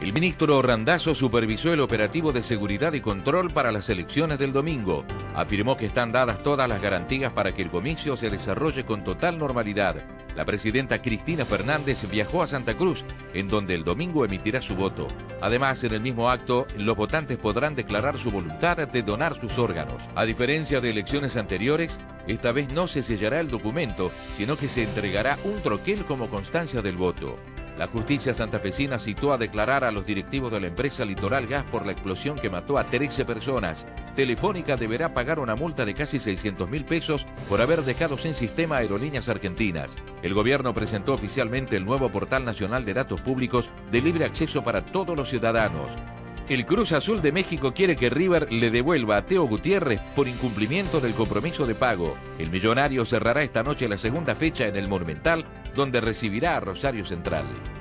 El ministro Randazzo supervisó el operativo de seguridad y control para las elecciones del domingo. Afirmó que están dadas todas las garantías para que el comicio se desarrolle con total normalidad. La presidenta Cristina Fernández viajó a Santa Cruz, en donde el domingo emitirá su voto. Además, en el mismo acto, los votantes podrán declarar su voluntad de donar sus órganos. A diferencia de elecciones anteriores, esta vez no se sellará el documento, sino que se entregará un troquel como constancia del voto. La justicia santafesina citó a declarar a los directivos de la empresa Litoral Gas por la explosión que mató a 13 personas. Telefónica deberá pagar una multa de casi 600.000 pesos por haber dejado sin sistema Aerolíneas Argentinas. El gobierno presentó oficialmente el nuevo portal nacional de datos públicos de libre acceso para todos los ciudadanos. El Cruz Azul de México quiere que River le devuelva a Teo Gutiérrez por incumplimiento del compromiso de pago. El millonario cerrará esta noche la segunda fecha en el Monumental, donde recibirá a Rosario Central.